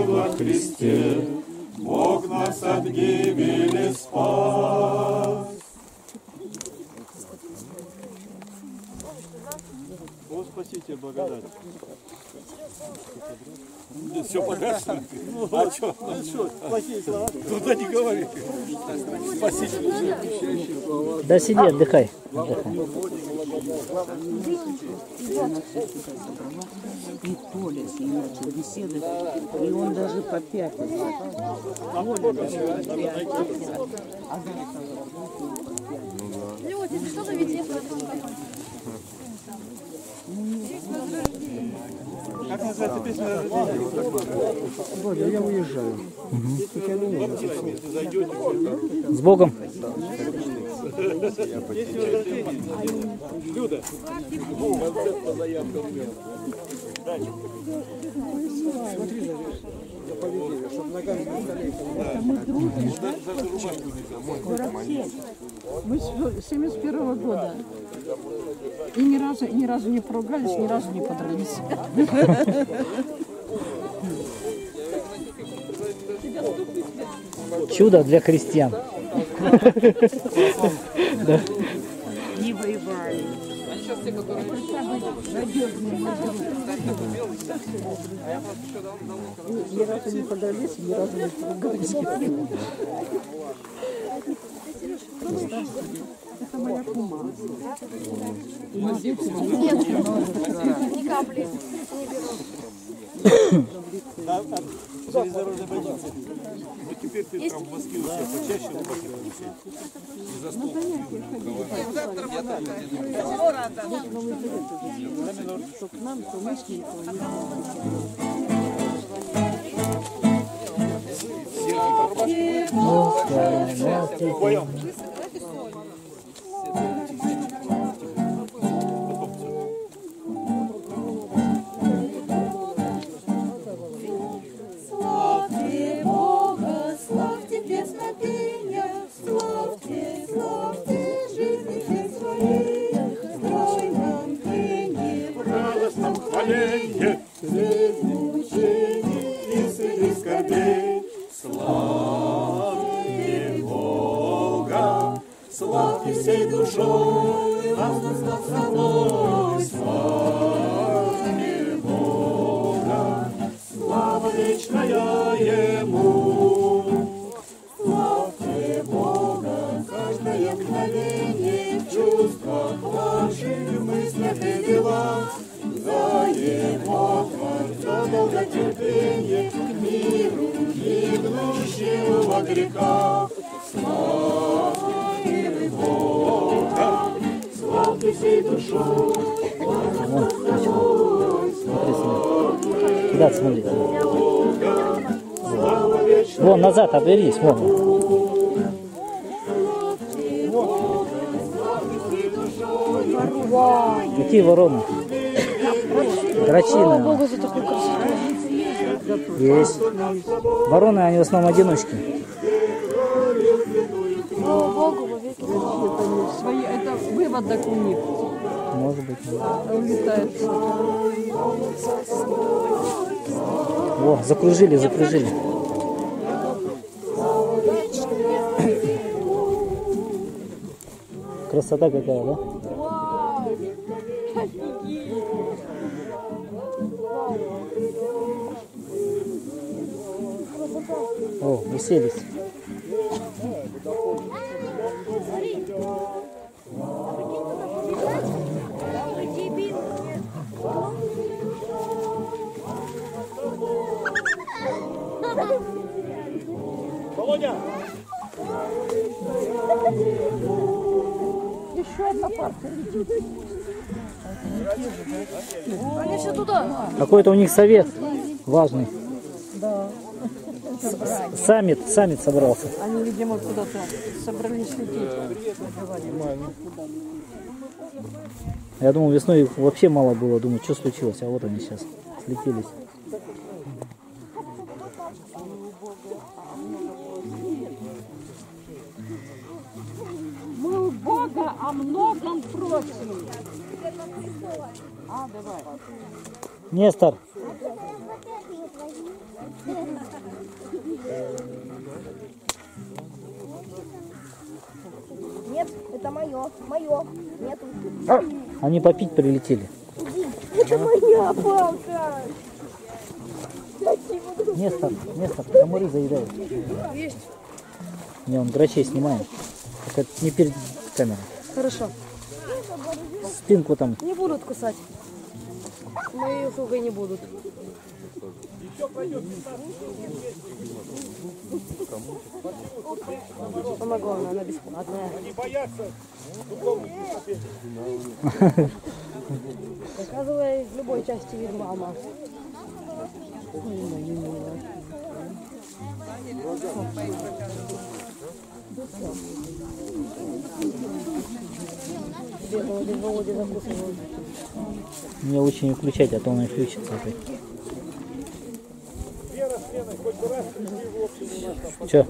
во Христе, Бог нас от гибели спас. О, Спаситель, благодать. Все погасно? А что? Ну что, плохие слова? Туда не говори. Спаситель. Да сиди, отдыхай. И Толя с ним начал беседовать, и он даже попятился. Люди, ты что-то ведь Как называется песня? Валя, я уезжаю. С Богом. Люда. Смотри за поведение, чтобы ногами не колейка. Мы с 71-го года. И ни разу не поругались, ни разу не подрались. Чудо для христиан. Не воевали. Ни разу не подрались, ни разу не поругались. Это моя кума. Нет, ни капли не беру. Железнодорожной больницы. Ну теперь ты там в Москве у себя почаще рубахи получаешь. И за стол. Что к нам, то мы с ней Славьте Бога, славьте песнопения, славьте, славьте жизни все своей, стройном пении, в радостном хвалении, среди мучений и среди скорбей. Славьте Бога, славьте всей душой, воздух собой, славьте Бога, слава вечная Ему. Славьте Бога, каждое мгновение в чувствах ваших, в мыслях и делах, за Его Творца долготерпение к миру гибнущего во грехах. Славьте Бога, славьте всей душой, Куда смотри? Вон, назад оберись, вон. Какие вороны? Дрочины. Богу за такую красоту. Есть. Вороны, они в основном одиночки. Слава Богу, во веки. свои, это выводок у них. Может быть. Улетает. О, закружили, закружили. Красота какая, да? О, уселись. Володя! Еще одна партия летит. Они все туда. Какой-то у них совет важный. Да. Саммит собрался. Они, видимо, куда-то собрались лететь. Я думал, весной их вообще мало было. Думаю, что случилось? А вот они сейчас слетелись. Мы у Бога о многом просим. А, давай. Нестор. Это мое. Мое. Нету. Они попить прилетели. Это моя палка. Место, комары заедают. Есть. Не, он грачей снимаем. Только не перед камерой. Хорошо. Спинку там. Не будут кусать. Мои услуги не будут. Помогу, она бесплатная. Заказывай в любой части вигвама. Бедного без Володи закусывают. Мне лучше не включать, а то он и включится опять. Че?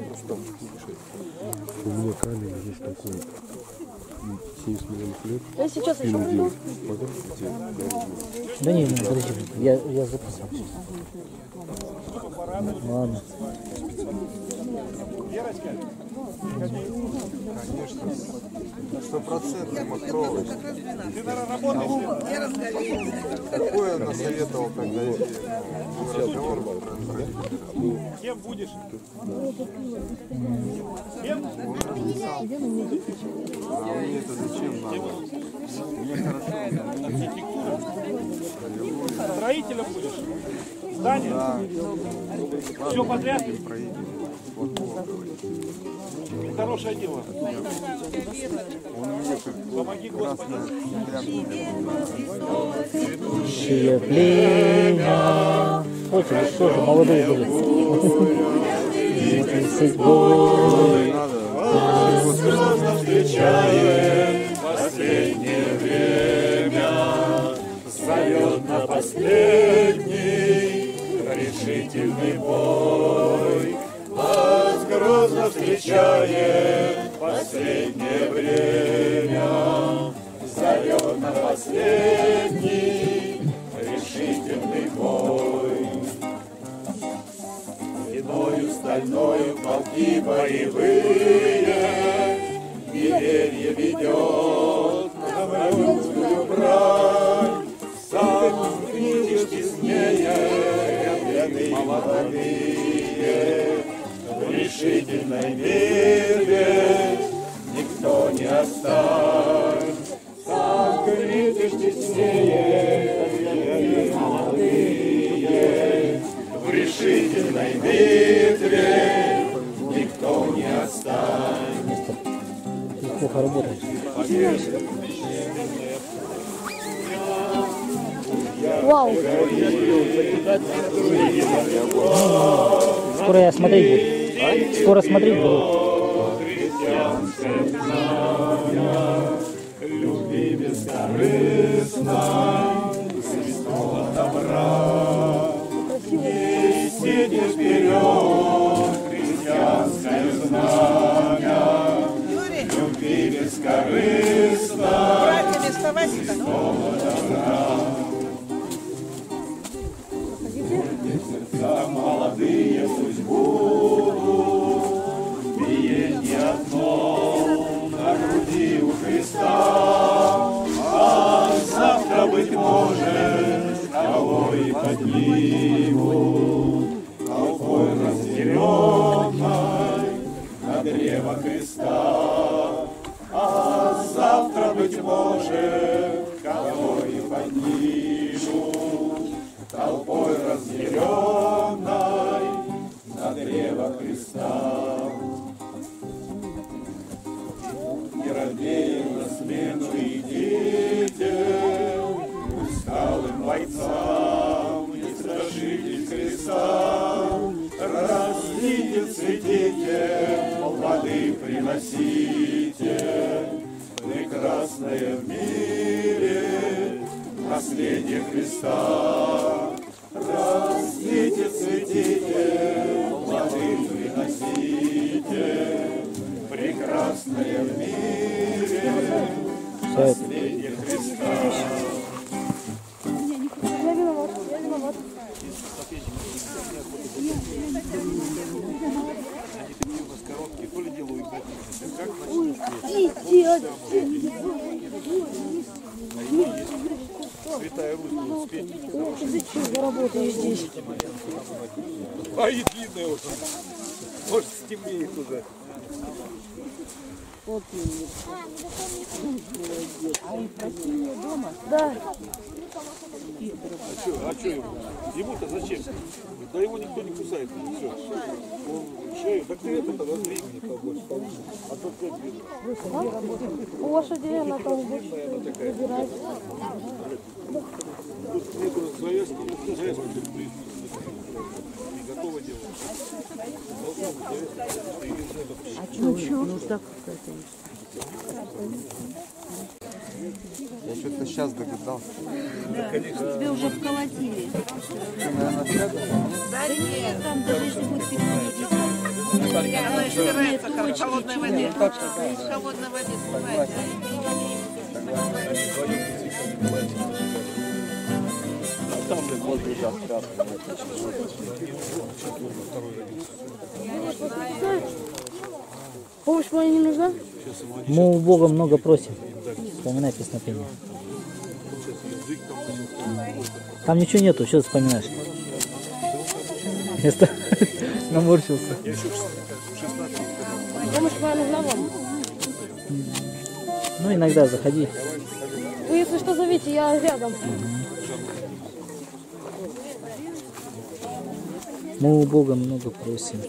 У меня камень есть такой. 70 миллионов лет. Я сейчас еще буду. Да не, подожди, я записал. Ладно. Стопроцентный махровый. Какой он насоветовал, когда разговор был? Кем будешь? А мне это зачем надо? Мне хорошо. Строителем будешь? Здание? Да. Все подряд? Строитель. Вот Бог говорит. Хорошее дело. Он мне как красная Цветущее племя. Очень что же молодые были. Седьмой. Грозно встречает последнее время, зовет на последний решительный бой. Вас грозно встречает последнее время, зовет на последний решительный бой. Стеною стальною полки боевые неверие ведет на войную брань. Сам видишь теснее ряды молодые. В решительной битве никто не оставит. Сам видишь теснее ряды молодые. В решительной битве никто не останется. Ты плохо работаешь. Вау. Скоро я смотреть буду. Скоро смотреть буду. Любви бескорыстной, святого добра. Несите вперед христианское знамя, любви бескорыстной, святого добра. Сердца молодые пусть будут, биение одно на груди у Христа, а завтра, быть может, кого и поднимут толпой разделенной на древо креста. А завтра, быть может, кого и поднимут толпой разделенной на древо Христа. Не робеем на смену идите, усталым бойцам, не страшитесь креста. Растите, цветите, плоды приносите, прекрасное в мире наследие Христа. Растите, цветите, плоды приносите, прекрасное в мире наследие Христа. Я виноват, я виноват. Коробки, то ли делают, как Иди. Святая Русь будет успеть. Зачем я работаю здесь? А единая уже. Может, стемнеет уже. Да. А что ему? Ему-то зачем? Да его никто не кусает. Все. Он шею. Так ты это раздвигни побольше. А то ты У лошадей она там больше выбирает. тут нету завязки. Завязки тут не готово делать. Я что-то сейчас догадался. Тебя уже вколотили. Да нет, Там даже если будет пихнуть. она стирается в холодной воде. В холодной воде смывается. Помощь моя не нужна? Мы у Бога много просим. Вспоминай песнопение. Там ничего нету, что ты вспоминаешь? Я наморщился. Помощь моя нужна вам? Ну, иногда заходи. Вы, если что, зовите, я рядом. Мы у Бога много просим.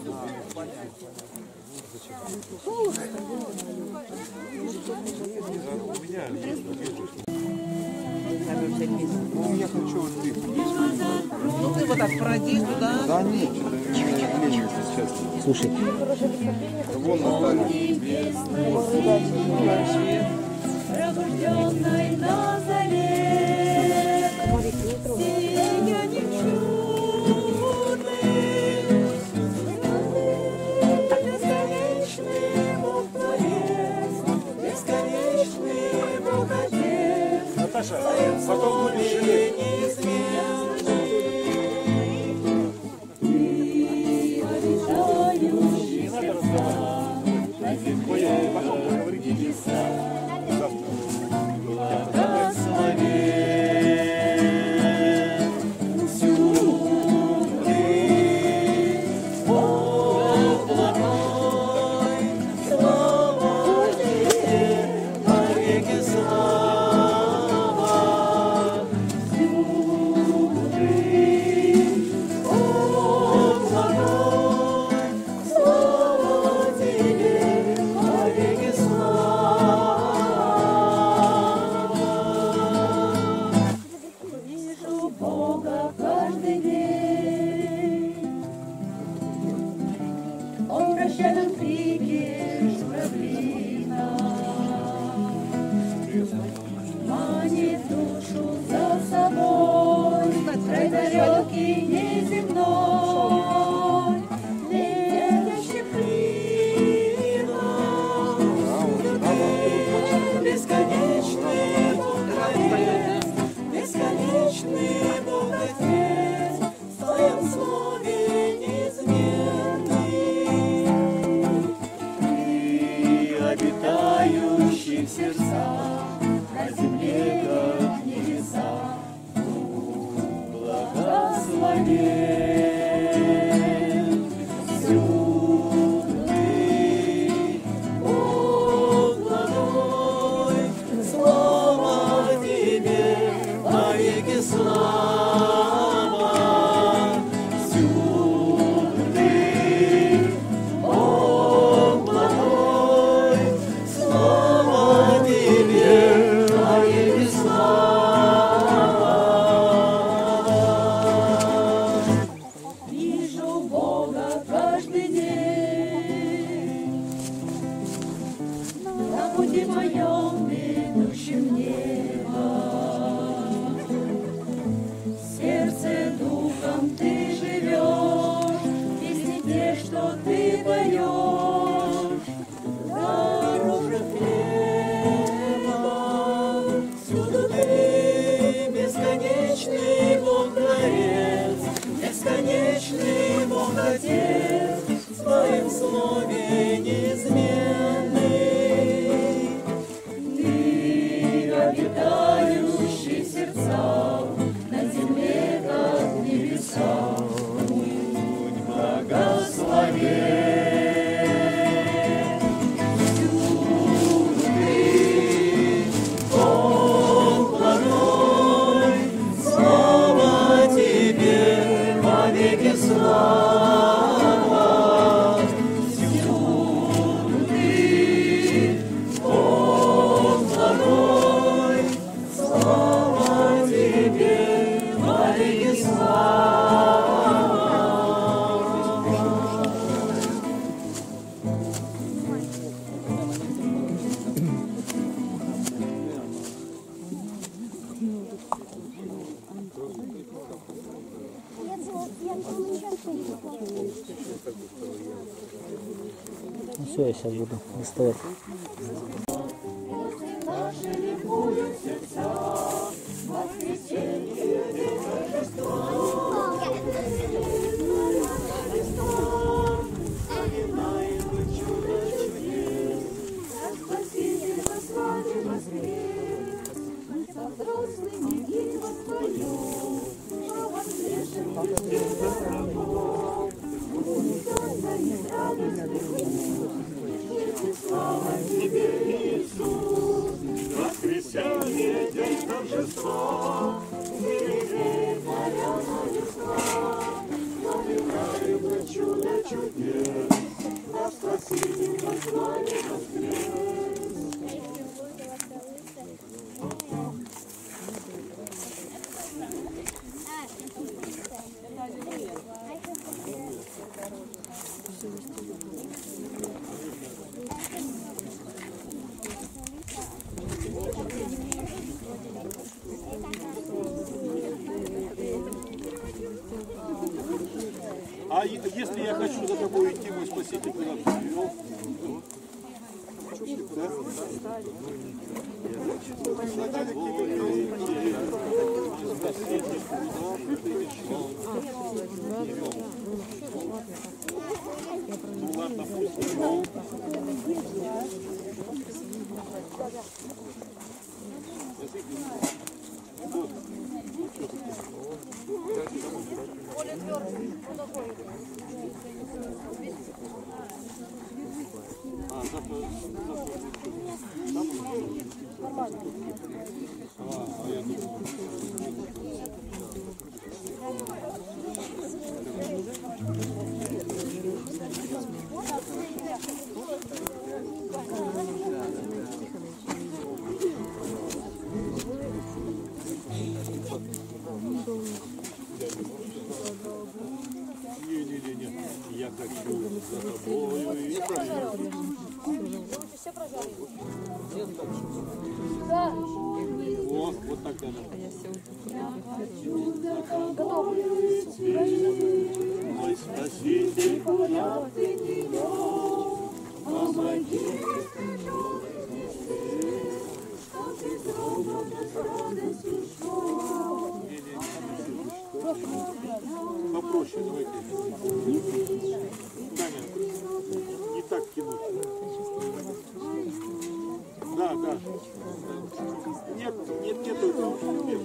Ну, я хочу вот здесь. Ну ты вот так пройди туда. Да нет, что-то лень сейчас. Слушай, Вон Наталья. Пробужденной на заре, сияние чудный, бесконечный Бог Творец, бесконечный Бог Отец, Наташа, потом будешь жалеть. Ну все, я сейчас буду доставать. Воскресенье, день торжества, навинаем чудо чудес, нас Спаситель с вами воскрес. А если я хочу за тобой идти, мой Спаситель, куда ты привел? Ну ладно, пусть привел. Не-не-не, я хочу за тобою и Все прожали. вот так надо. Готов. Мой Спаситель, куда ты не вел, помоги. Попроще, давайте. Таня, не так тянуть. Да, да. Нет, этого.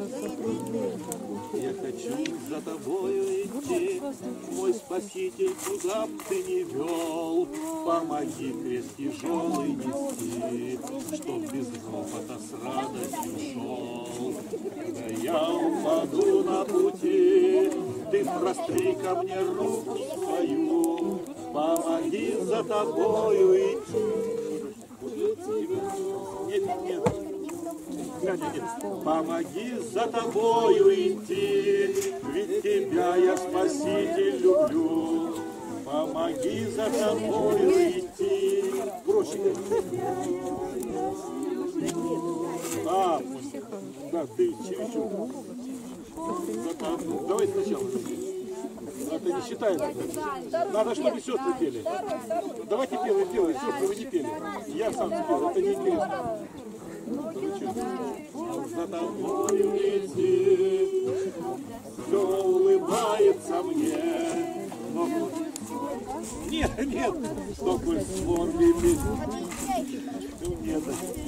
Я хочу за тобою идти, мой Спаситель, куда б ты ни вел. Помоги крест тяжелый нести, чтоб без хлопота с радостью шел. Когда я упаду на пути, ты простри ко мне руку свою, помоги за тобою идти. Нет. Помоги за тобою идти, ведь тебя я, Спаситель, люблю. Помоги за тобою идти. Проще. Да, ты чересчур. Давай сначала. Это не считается. Надо, чтобы сестры пели. Давайте первый делай, сестры, вы не пели. Я сам спел, это неинтересно. За тобою идти, все улыбается мне. Но... Нет, такой слон летит. Нет,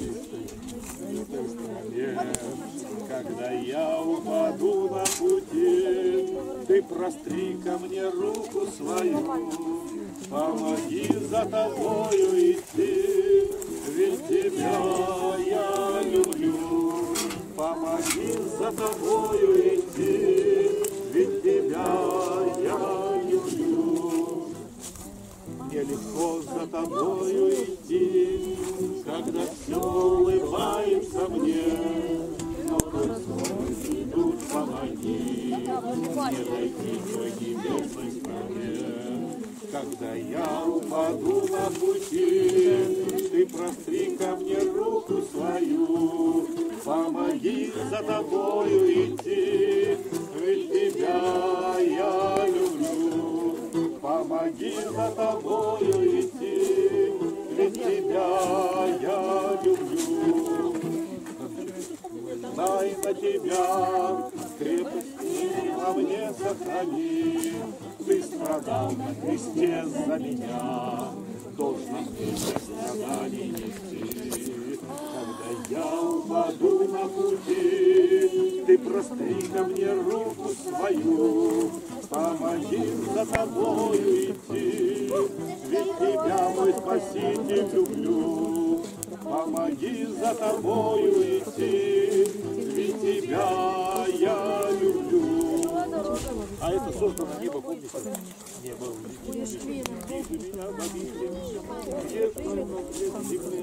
когда я упаду на пути, ты простри ко мне руку свою, помоги за тобою идти, ведь тебя я люблю. Помоги за тобою идти, ведь тебя я люблю. Мне легко за тобою идти, когда все улыбается мне. Но хоть идут, помоги мне дойти к небесной стране. Когда я упаду на пути, ты простри ко мне руку свою. Помоги за тобою идти, ведь тебя я люблю. Помоги помоги за тобою идти, ведь тебя я люблю. Дай на тебя крепости во мне сохрани, ты страдал на кресте за меня, должен ты страданий нести. Когда я упаду на пути, ты простри ко мне руку свою, помоги за тобою идти, ведь тебя, мой Спаситель, люблю. Помоги за тобою идти, ведь тебя я люблю. А это создано небо, помните? Небо. Вижу меня в обители, где кровно в земле.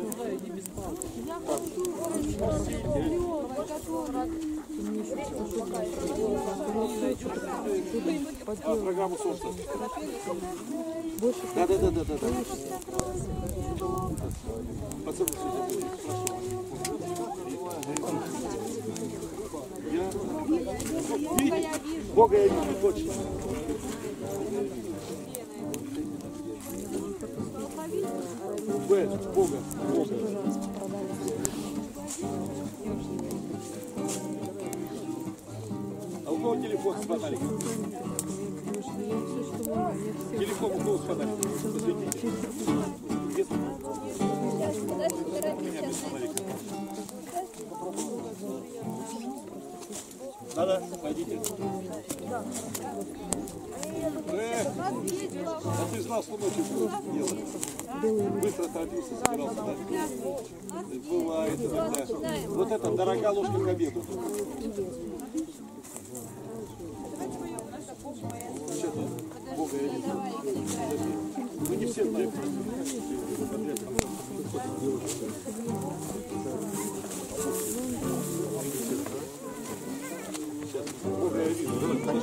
А программу солнца. Да. Пацаны, Бога я вижу точно. Бога. А у кого телефон с фонариком? Телефон у кого с фонариком? Посветите. Надо, пойдите. А ты знал, что ночью будешь делать? Быстро торопился, собирался, да? Бывает иногда. Вот это дорогая ложка к обеду. Что-то Бога я вижу. Мы не все знаем. Бога я вижу.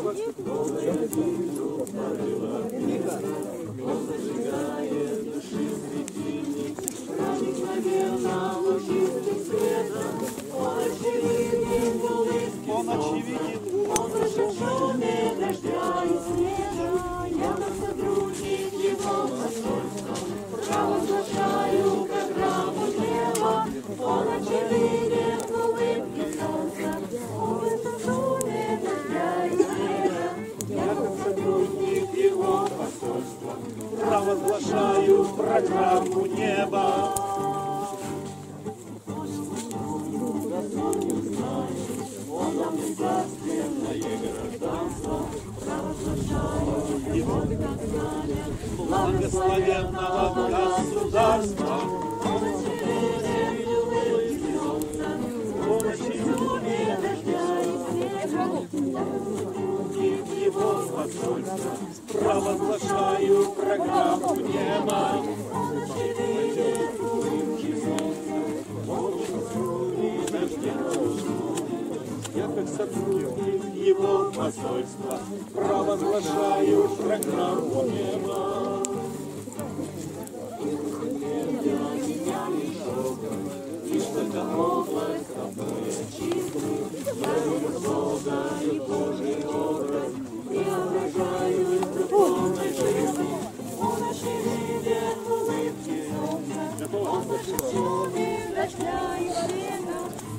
Он очевиден, он зашумит дождя и снега. Я сотрудник его посольства, провозглашаю программу неба. Он очевиден в улыбке солнца, он зашумит дождя и снега. Я сотрудник его посольства, провозглашаю программу неба. Он нам государственное гражданство, провозглашаю его благословенного государства. Он очевиден дождя и снега. Его посольство, провозглашаю программу неба. Он очевиден я как сотрудник его посольства провозглашаю программу неба. Лишь только область тобой чистый, я вижу Бога и Божий образ, преображаюсь в духовной жизни. Он очевиден в улыбке солнца, он зашумит дождя и снега.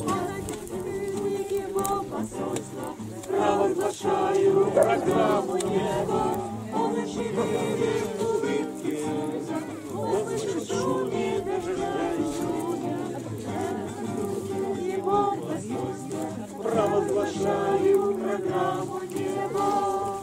Посольство, провозглашаю программу неба. Он очевиден в улыбке, он шумит дождя и снега. Его посольство, провозглашаю программу неба.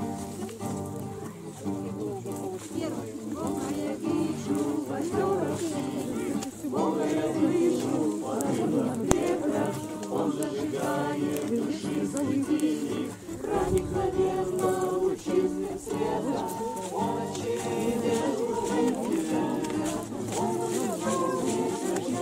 Бога я вижу в озерах синих, Бога я вижу в порывах ветра. Он зажигает души светильник, проникновенно лучистым светом. Он очевиден в улыбке, он зажигает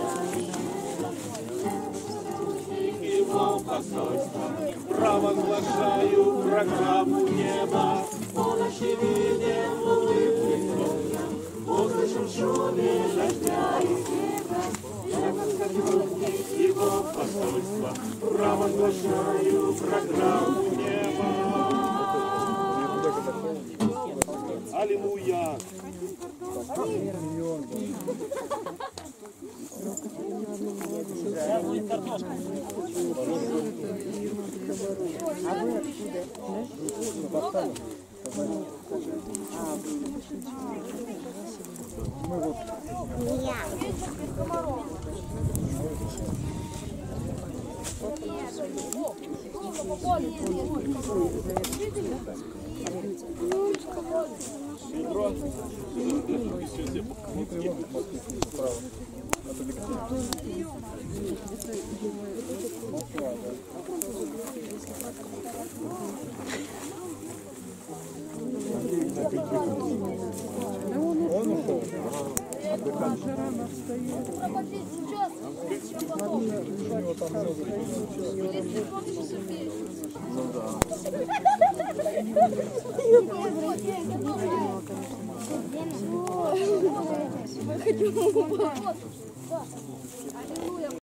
его посольство, провозглашаю программу неба. Он очевиден в улыбке солнца, он зашумит дождя и снега. Я как сотрудник его посольства провозглашаю программу неба. Аллилуйя! Аллилуйя,